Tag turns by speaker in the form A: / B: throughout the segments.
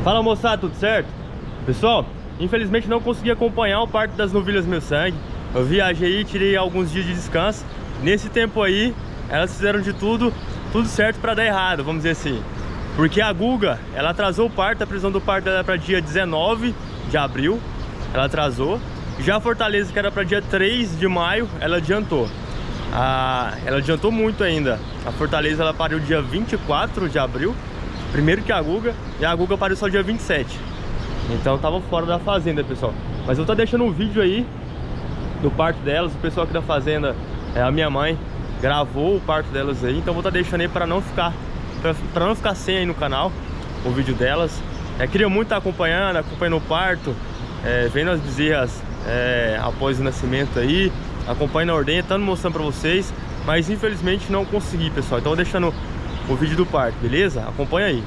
A: Fala moçada, tudo certo? Pessoal, infelizmente não consegui acompanhar o parto das novilhas Meu Sangue. Eu viajei e tirei alguns dias de descanso. Nesse tempo aí, elas fizeram de tudo certo pra dar errado, vamos dizer assim. Porque a Guga, ela atrasou o parto, a previsão do parto era pra dia 19 de abril. Ela atrasou. Já a Fortaleza, que era pra dia 3 de maio, ela adiantou. Ela adiantou muito ainda. A Fortaleza, ela pariu dia 24 de abril, primeiro que a Guga, e a Guga pariu só dia 27. Então tava fora da fazenda, pessoal. Mas eu tô deixando um vídeo aí do parto delas. O pessoal aqui da fazenda, a minha mãe, gravou o parto delas aí. Então vou estar deixando aí para não ficar sem aí no canal o vídeo delas. Queria muito estar acompanhando o parto, vendo as bezerras após o nascimento aí, acompanhando a ordenha, estando mostrando para vocês. Mas infelizmente não consegui, pessoal. Então vou deixando o vídeo do parto, beleza? Acompanha aí.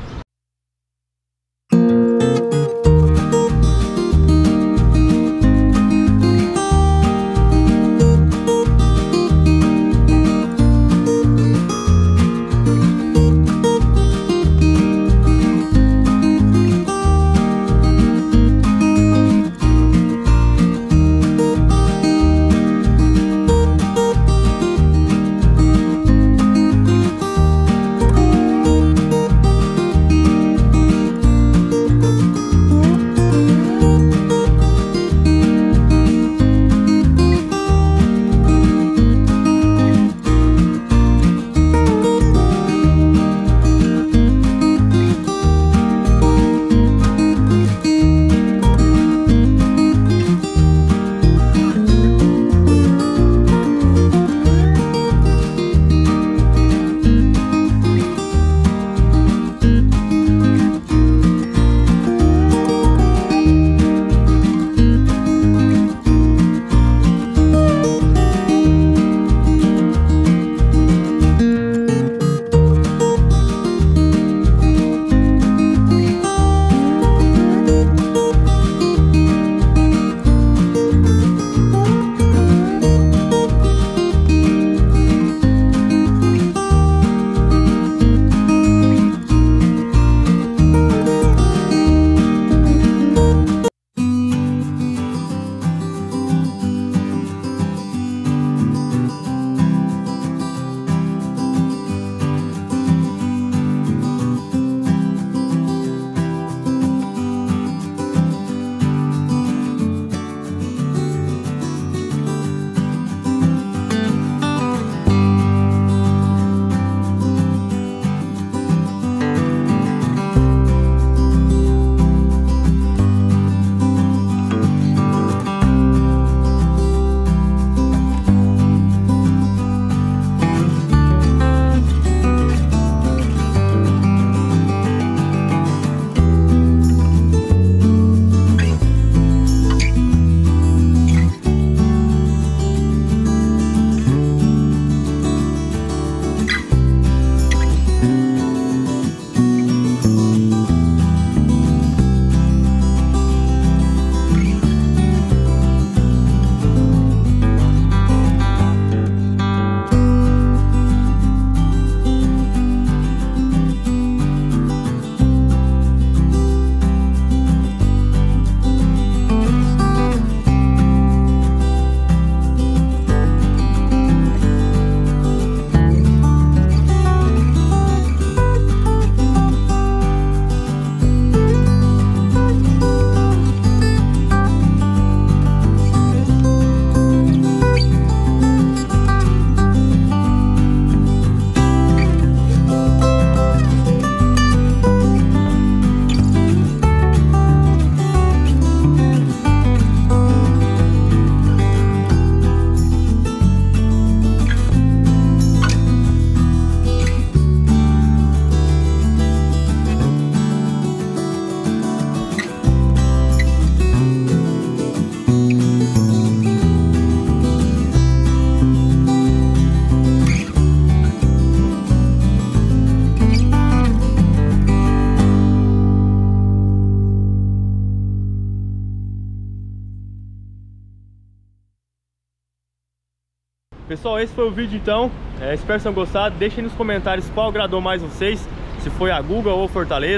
A: Pessoal, esse foi o vídeo então. Espero que tenham gostado. Deixem nos comentários qual agradou mais vocês, se foi a Guga ou a Fortaleza.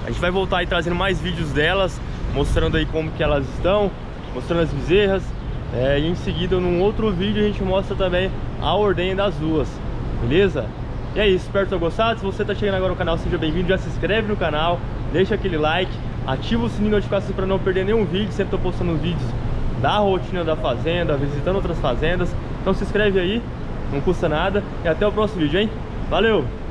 A: A gente vai voltar aí trazendo mais vídeos delas, mostrando aí como que elas estão, mostrando as bezerras. E em seguida, num outro vídeo, a gente mostra também a ordenha das duas, beleza? E é isso, espero que tenham gostado. Se você tá chegando agora no canal, seja bem-vindo. Já se inscreve no canal, deixa aquele like, ativa o sininho de notificações para não perder nenhum vídeo. Sempre tô postando vídeos da rotina da fazenda, visitando outras fazendas. Então se inscreve aí, não custa nada. E até o próximo vídeo, hein? Valeu!